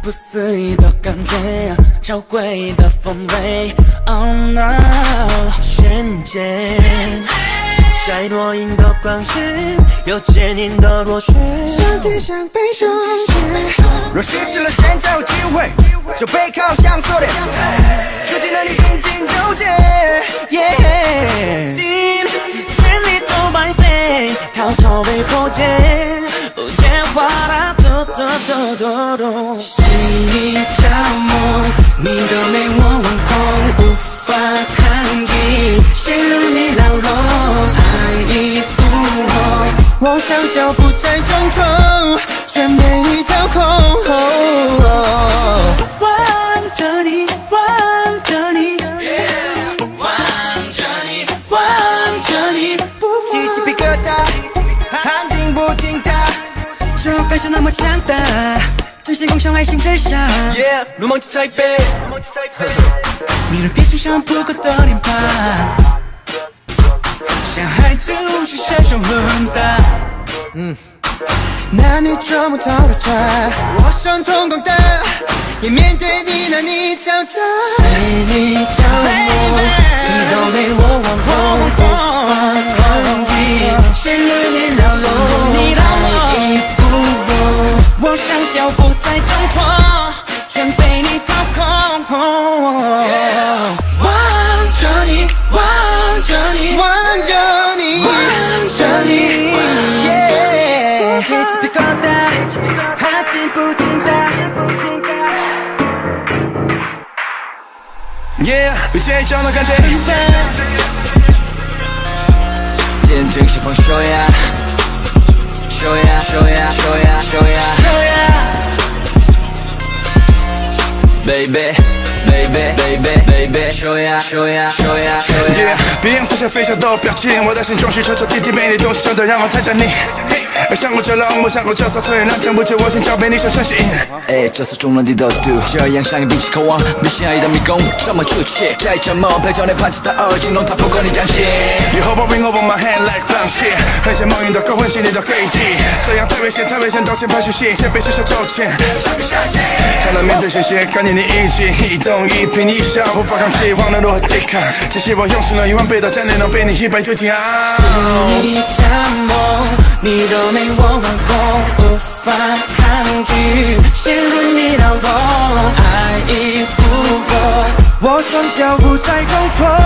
不思议的感觉，超贵的风味。Oh no， 瞬间，在若隐的光线，有坚硬的螺旋，身体像被手写。 若失去了现在有机会，就背靠向锁链，注定了你紧紧纠结。 心全力都白费，逃脱被破解，无间话啦，嘟嘟嘟嘟嘟。 细雨着魔，你的美我惶恐，无法抗拒，陷入你牢笼，爱已不红。我想脚步在中空，全被你操控。 望着你，望着你， 望着你，望着你，起鸡皮疙瘩，汗停不停的， 这感受那么强大，真心共享爱心真相。 如梦之茶一杯， 你的变成像扑克的脸庞，像孩子无限闪烁混搭。 拿你捉摸透了它，我伤痛广大，也面对你那你狡诈，细你着魔，你都被我惶恐，无法抗拒，陷入你牢笼，爱已不容。 我想脚步在挣脱，全被你操控。 望着你，望着你，望着你，望着你，起鸡皮疙瘩，汗停不停的。被这样的感觉，见证西风说呀，说呀，说呀，说呀，说呀 ，baby，baby，baby，baby，说呀，说呀，说呀，说呀。别让思想飞翔的表情，我的心中是彻彻底底被你东西伤的，让我太着你。想过这冷漠，想过这骚，突然让不起我心，交被你深深吸引。这次中了你的毒，这样像一屏息渴望，迷信爱的迷宫，这么出气，再沉默，陪着你盘起的耳机，弄它不过你将心。You hold my ring over my hand like 放弃，很像梦影的勾魂系你的轨迹，这样太危险，太危险，道歉拍讯息，先被学校抽签，才能面对现实，看见你一举一动一颦一笑，无法抗拒，忘了如何抵抗，只希望用尽了1万倍的战略，能被你100对听。是你折磨，你都没我惶恐，无法抗拒，陷入你牢笼，爱已不容。我双脚不再挣脱。